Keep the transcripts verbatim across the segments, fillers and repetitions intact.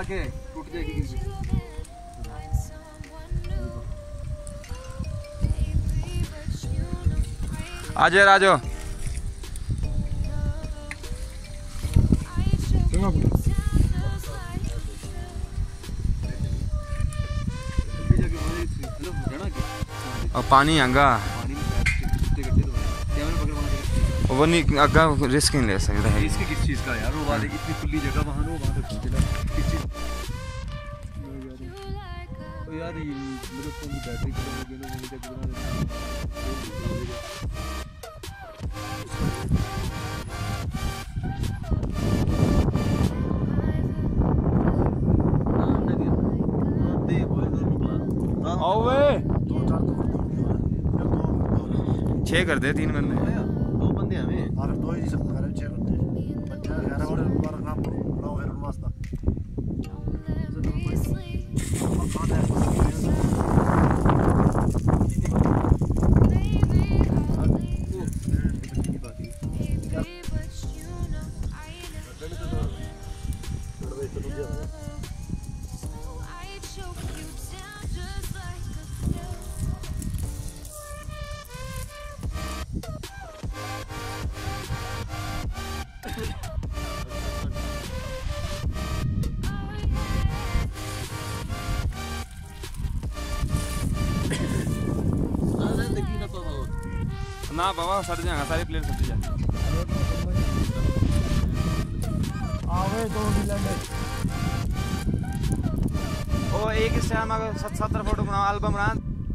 आके टूट जाएगी किसी। आ जाओ आ जाओ। और पानी आगा वो नहीं अगा रिस्क नहीं ले सकता है। इसकी किस चीज़ का यार, वो वाले इतनी खुली जगह वहाँ नो वहाँ तक पहुँचना किस चीज़। तो यार ये मेरे फोन की बैटरी खत्म हो गई ना, वहीं तक बना छः कर दे, तीन बंदे दो बंदे हमें और दो ही सब कर छः बंदे बच्चा ग्यारह और बारह नाम बनाओ फिर वास्ता ना बाबा सट जाएगा, सारी प्लेट सट जाए। आवे दो मिलने ओ एक ही टाइम अगर सत सत्तर फोटो बनाओ, एल्बम बना।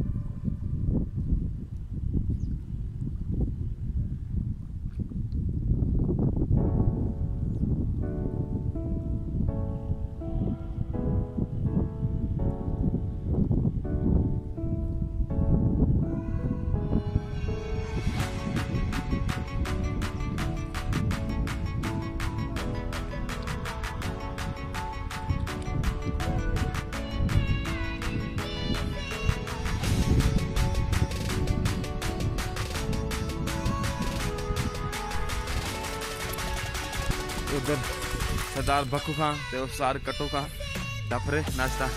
उधर सरदार बक्कू खां ते सार कट्टो खां डफरे नाश्ता।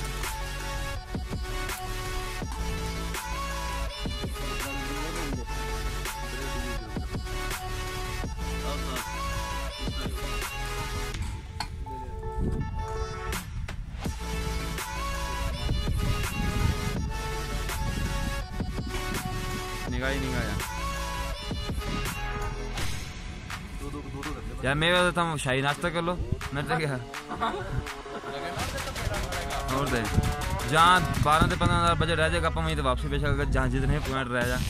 निगाह ही निगाह यार, मैं बताता हूँ शाही नाश्ता कर लो नट क्या और दे जहाँ बारह से पंद्रह हज़ार बजट रह जाएगा अपन वहीं तो वापसी बेशक अगर जहाँ जितने पॉइंट रह जाए।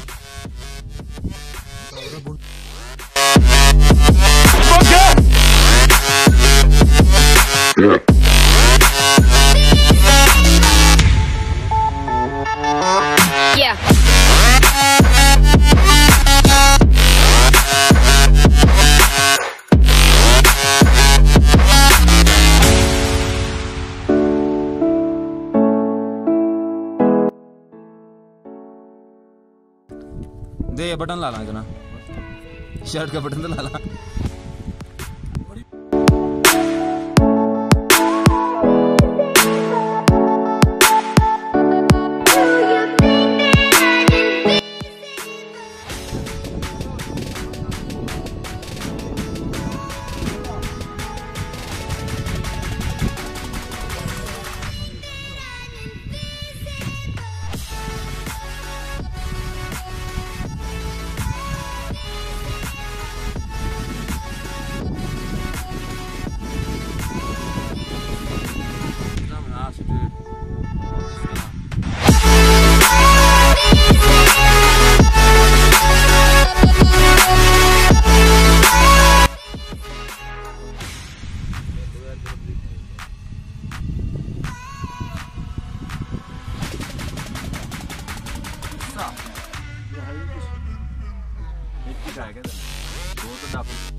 दे बटन ला ला इतना, शर्ट का बटन तो ला ला। मिट्टी का है क्या? वो तो